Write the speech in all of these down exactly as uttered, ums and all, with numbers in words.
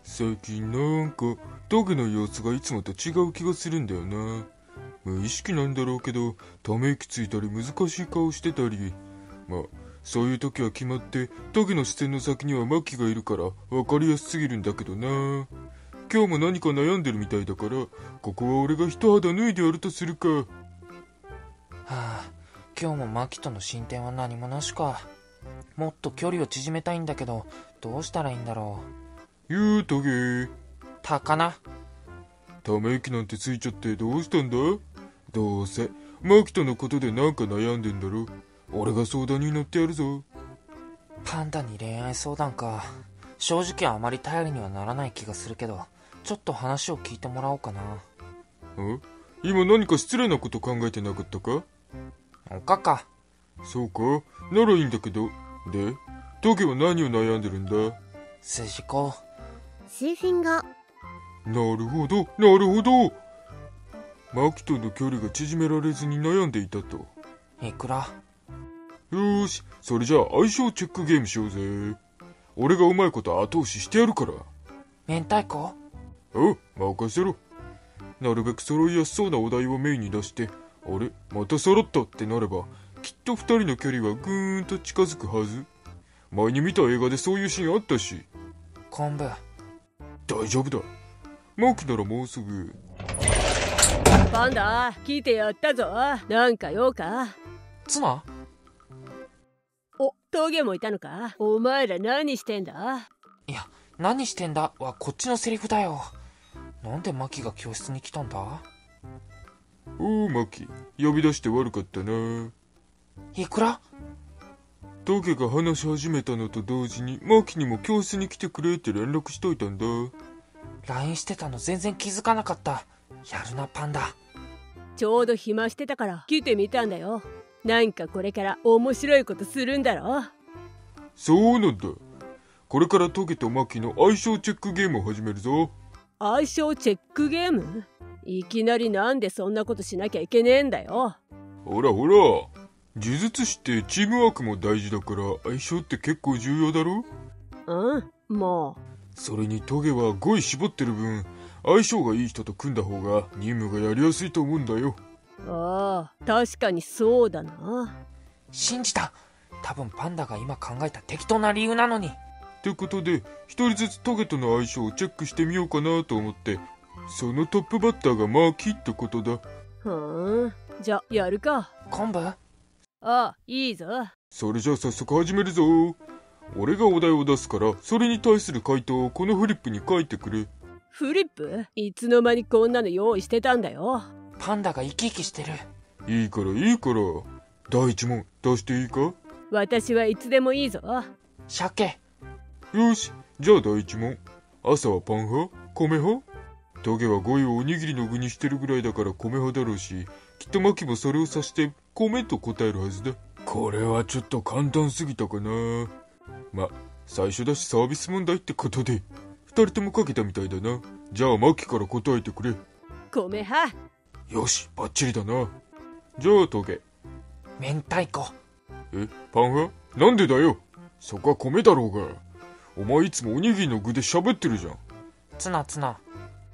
最近なんかトゲの様子がいつもと違う気がするんだよな。無意識なんだろうけど、ため息ついたり難しい顔してたり、まあそういう時は決まってトゲの視線の先にはマキがいるから分かりやすすぎるんだけどな。今日も何か悩んでるみたいだから、ここは俺が一肌脱いでやるとするか。はあ、今日もマキとの進展は何もなしか。もっと距離を縮めたいんだけど、どうしたらいいんだろう。ゆうトゲ。 たかな。 ため息なんてついちゃってどうしたんだ？どうせマキとのことでなんか悩んでんだろ。俺が相談に乗ってやるぞ。 パンダに恋愛相談か。正直あまり頼りにはならない気がするけど、ちょっと話を聞いてもらおうかな。 え？今何か失礼なこと考えてなかったか？ おかか。 そうか、ならいいんだけど。で、トゲは何を悩んでるんだ？ 筋子。 数分後。 なるほど、なるほど。マキとの距離が縮められずに悩んでいたと。 いくら？ よーし、それじゃあ相性チェックゲームしようぜ。俺がうまいこと後押ししてやるから。 明太子？ おう、任せろ。なるべく揃いやすそうなお題をメインに出して、あれ、また揃ったってなれば、きっと二人の距離はぐーんと近づくはず。前に見た映画でそういうシーンあったし。 昆布。 大丈夫だ。マキならもうすぐ。 パンダ、来てやったぞ。なんか用か？ ツナ？ お、トゲもいたのか？お前ら何してんだ？ いや、何してんだはこっちのセリフだよ。なんでマキが教室に来たんだ？ おうマキ、呼び出して悪かったな。 いくら？ トゲが話し始めたのと同時にマキにも教室に来てくれって連絡しといたんだ。 ライン してたの全然気づかなかった。やるなパンダ。 ちょうど暇してたから来てみたんだよ。なんかこれから面白いことするんだろ？ そうなんだ。これからトゲとマキの相性チェックゲームを始めるぞ。 相性チェックゲーム？いきなりなんでそんなことしなきゃいけねえんだよ。 ほらほら、呪術師ってチームワークも大事だから相性って結構重要だろ？ うん、もう。それにトゲは語彙絞ってる分、相性がいい人と組んだ方が任務がやりやすいと思うんだよ。 ああ、確かにそうだな。 信じた。多分パンダが今考えた適当な理由なのに。 ってことで、一人ずつトゲとの相性をチェックしてみようかなと思って、そのトップバッターがマーキーってことだ。 ふーん、じゃやるか。 昆布？ ああ、いいぞ。 それじゃあ早速始めるぞ。俺がお題を出すから、それに対する回答をこのフリップに書いてくれ。 フリップ？いつの間にこんなの用意してたんだよ。 パンダが生き生きしてる。 いいからいいから。第一問出していいか？ 私はいつでもいいぞ。 鮭。 よし、じゃあ第一問。朝はパン派？米派？トゲは語彙をおにぎりの具にしてるぐらいだから米派だろうし、きっとマキもそれを指して米と答えるはずだ。これはちょっと簡単すぎたかな。ま、最初だしサービス問題ってことで、二人とも書けたみたいだな。じゃあマキから答えてくれ。 米派。 よし、バッチリだな。じゃあトゲ。 明太子。 え、パン派？なんでだよ。そこは米だろうが。お前いつもおにぎりの具で喋ってるじゃん。 ツナツナ。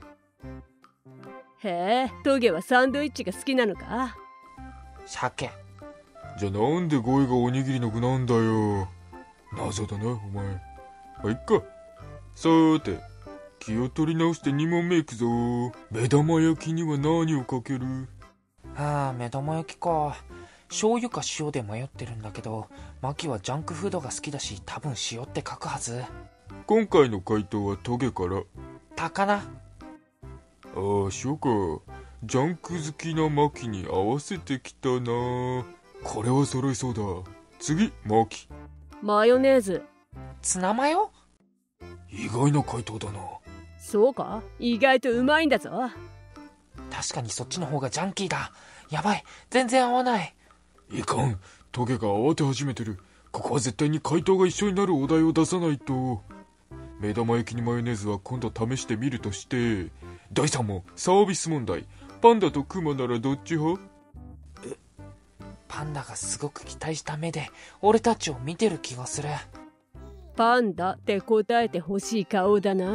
へえ、トゲはサンドイッチが好きなのか？ 鮭。 じゃあなんで語彙がおにぎりの具なんだよ。謎だな、お前。まあ、いっか。さーて、気を取り直してに問目いくぞ。目玉焼きには何をかける？ ああ、目玉焼きか。醤油か塩で迷ってるんだけど、マキはジャンクフードが好きだし、多分塩って書くはず。 今回の回答はトゲから。 高菜。 ああ、塩か。ジャンク好きなマキに合わせてきたな。これは揃いそうだ。次、マキ。 マヨネーズ。 ツナマヨ？ 意外な回答だな。 そうか？意外とうまいんだぞ。 確かにそっちの方がジャンキーだ。やばい、全然合わない。 いかん、トゲが慌て始めてる。ここは絶対に回答が一緒になるお題を出さないと。目玉焼きにマヨネーズは今度試してみるとして、だいさん問、サービス問題。パンダとクマならどっち派？ パンダがすごく期待した目で俺たちを見てる気がする。 パンダって答えてほしい顔だな。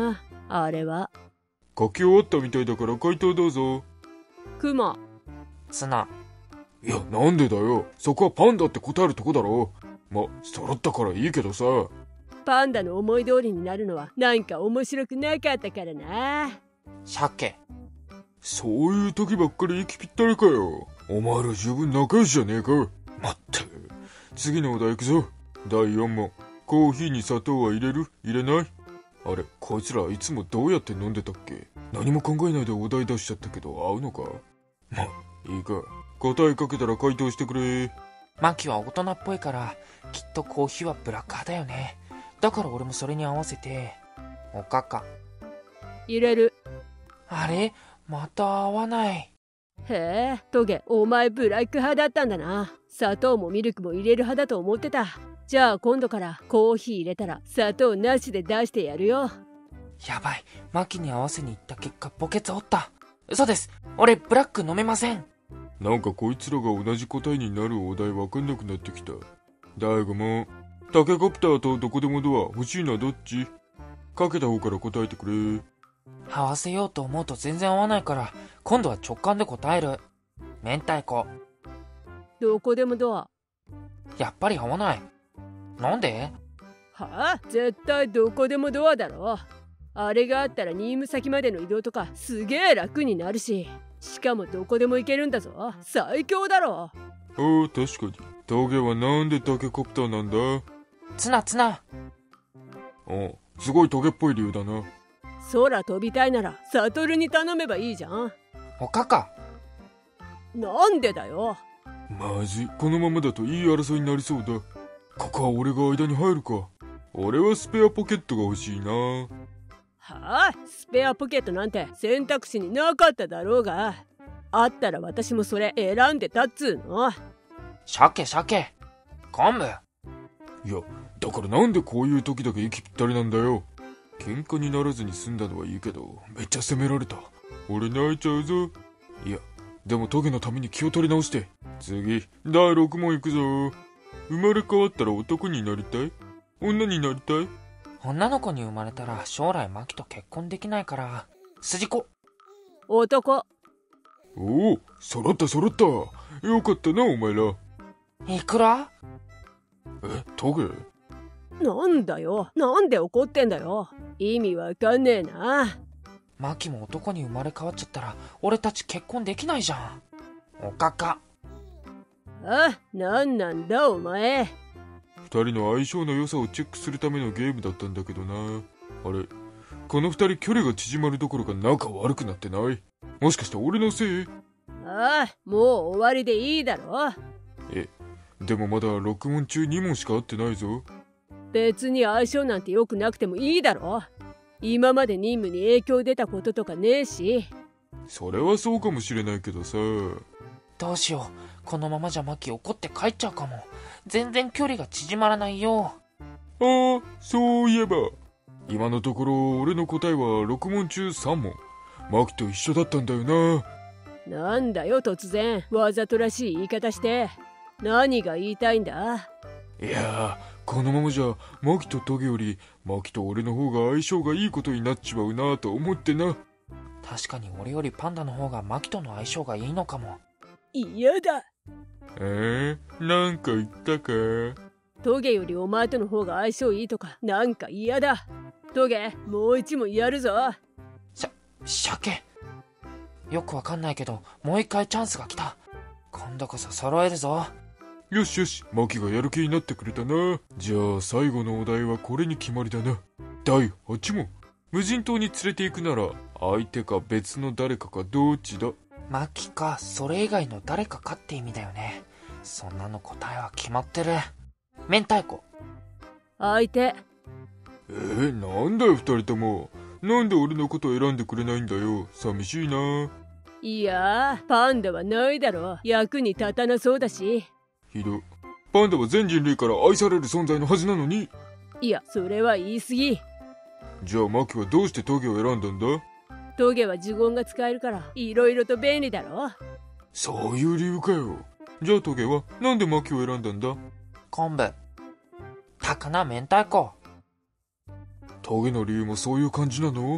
あれは書き終わったみたいだから回答どうぞ。 クマ。 ツナ。 いや、なんでだよ。そこはパンダって答えるとこだろ。ま、揃ったからいいけどさ。 パンダの思い通りになるのはなんか面白くなかったからな。 鮭。 そういう時ばっかり息ぴったりかよ。お前ら十分仲良しじゃねえか。まったく。次のお題行くぞ。だいよん問。コーヒーに砂糖は入れる？入れない？あれ、こいつらいつもどうやって飲んでたっけ？何も考えないでお題出しちゃったけど合うのか？ま、いいか。答えかけたら回答してくれ。 マキは大人っぽいからきっとコーヒーはブラック派だよね。だから俺もそれに合わせておかか。 入れる。 あれ、また合わない。 へえ、トゲ、お前ブラック派だったんだな。砂糖もミルクも入れる派だと思ってた。じゃあ今度からコーヒー入れたら砂糖なしで出してやるよ。 やばい、マキに合わせに行った結果墓穴折った。嘘です、俺ブラック飲めません。 なんかこいつらが同じ答えになるお題わかんなくなってきた。だいご問。タケコプターとどこでもドア欲しいのはどっち？かけた方から答えてくれ。 合わせようと思うと全然合わないから今度は直感で答える。明太子。 どこでもドア。 やっぱり合わない。なんで？ はあ、絶対どこでもドアだろ。あれがあったら任務先までの移動とかすげえ楽になるし、しかもどこでも行けるんだぞ。最強だろ。 ああ、確かに。トゲはなんでタケコプターなんだ？ ツナツナ。 ああ、すごいトゲっぽい理由だな。 空飛びたいならサトルに頼めばいいじゃん。 おかか。 なんでだよ。 まずい、このままだといい争いになりそうだ。ここは俺が間に入るか。俺はスペアポケットが欲しいな。 はあ、スペアポケットなんて選択肢になかっただろうが。あったら私もそれ選んでたっつーの。 鮭鮭。昆布。 いや、だからなんでこういう時だけ息ぴったりなんだよ。喧嘩にならずに済んだのはいいけど、めっちゃ責められた。俺泣いちゃうぞ。いや、でもトゲのために気を取り直して。次、だいろく問いくぞ。生まれ変わったら男になりたい？女になりたい？ 女の子に生まれたら将来マキと結婚できないから筋子。 男。 おお、揃った揃った。よかったなお前ら。 いくら？ え、トゲ？ なんだよ、なんで怒ってんだよ。意味わかんねえな。 マキも男に生まれ変わっちゃったら俺たち結婚できないじゃん。おかか。 あ、なんなんだお前。 二人の相性の良さをチェックするためのゲームだったんだけどな。あれ、この二人距離が縮まるどころか仲悪くなってない？もしかして俺のせい？ ああ、もう終わりでいいだろ。 え、でもまだろく問中に問しか合ってないぞ。 別に相性なんて良くなくてもいいだろ。今まで任務に影響出たこととかねえし。 それはそうかもしれないけどさ。 どうしよう、このままじゃマキ怒って帰っちゃうかも。全然距離が縮まらないよ。 ああ、そういえば今のところ俺の答えはろく問中さん問。マキと一緒だったんだよな。 なんだよ突然わざとらしい言い方して。何が言いたいんだ？ いやー、このままじゃマキとトゲよりマキと俺の方が相性がいいことになっちまうなと思ってな。 確かに俺よりパンダの方がマキとの相性がいいのかも。 嫌だ。 えー、なんか言ったか？ トゲよりお前との方が相性いいとかなんか嫌だ。トゲ、もう一問やるぞ。 しゃ、鮭。よくわかんないけどもう一回チャンスが来た。今度こそ揃えるぞ。 よしよし、マキがやる気になってくれたな。じゃあ最後のお題はこれに決まりだな。だいはち問。無人島に連れて行くなら相手か別の誰かかどっちだ？ マキかそれ以外の誰かかって意味だよね。そんなの答えは決まってる。明太子。 相手。 えー、なんだよ二人とも。なんで俺のこと選んでくれないんだよ。寂しいな。 いやー、パンダはないだろ。役に立たなそうだし。 ひど。パンダは全人類から愛される存在のはずなのに。 いや、それは言い過ぎ。 じゃあマキはどうしてトゲを選んだんだ？ トゲは呪言が使えるからいろいろと便利だろ。 そういう理由かよ。じゃあトゲはなんでマキを選んだんだ？ 昆布。高菜明太子。 トゲの理由もそういう感じなの？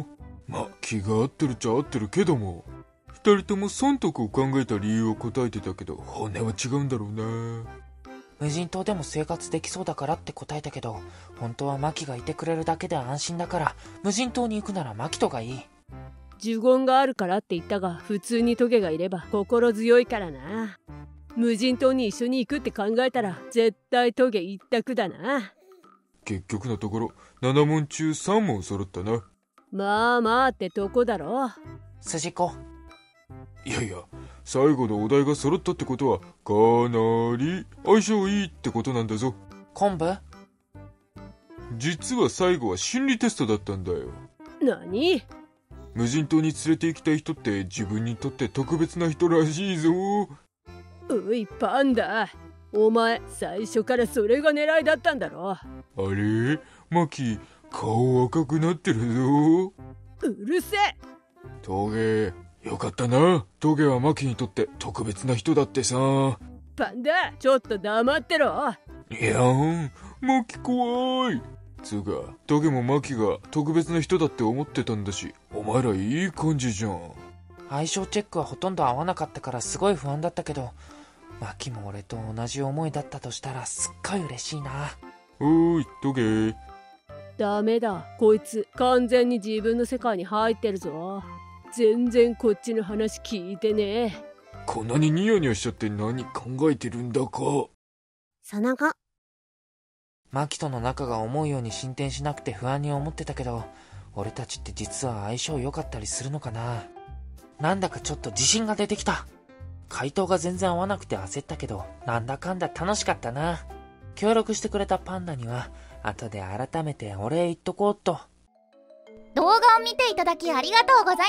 ま、気が合ってるっちゃ合ってるけども、二人とも損得を考えた理由を答えてたけど、本音は違うんだろうな。 無人島でも生活できそうだからって答えたけど、本当はマキがいてくれるだけで安心だから、無人島に行くならマキとがいい。 呪言があるからって言ったが、普通にトゲがいれば心強いからな。無人島に一緒に行くって考えたら絶対トゲ一択だな。 結局のところなな問中さん問揃ったな。 まあまあってとこだろ。 筋子。 いやいや、最後のお題が揃ったってことはかなり相性いいってことなんだぞ。 昆布？ 実は最後は心理テストだったんだよ。 何？ 無人島に連れて行きたい人って自分にとって特別な人らしいぞ。 おいパンダ、お前最初からそれが狙いだったんだろ。 あれマキ、顔赤くなってるぞ。 うるせえ。 トゲ、よかったな。トゲはマキにとって特別な人だってさ。 パンダ、ちょっと黙ってろ。 いやん、マキ怖い。つうか、トゲもマキが特別な人だって思ってたんだし、お前らいい感じじゃん。 相性チェックはほとんど合わなかったからすごい不安だったけど、マキも俺と同じ思いだったとしたらすっごい嬉しいな。 おーい、トゲ。 ダメだ、こいつ完全に自分の世界に入ってるぞ。全然こっちの話聞いてねえ。 こんなにニヤニヤしちゃって何考えてるんだか。 その後、 マキとの仲が思うように進展しなくて不安に思ってたけど、俺たちって実は相性良かったりするのかな。なんだかちょっと自信が出てきた。回答が全然合わなくて焦ったけど、なんだかんだ楽しかったな。協力してくれたパンダには後で改めてお礼言っとこうっと。 動画を見ていただきありがとうございます。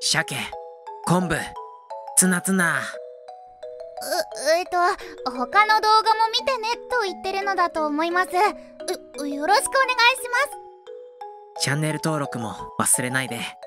鮭、昆布、ツナツナ。 う、えっと、他の動画も見てねと言ってるのだと思います。う、よろしくお願いします。 チャンネル登録も忘れないで。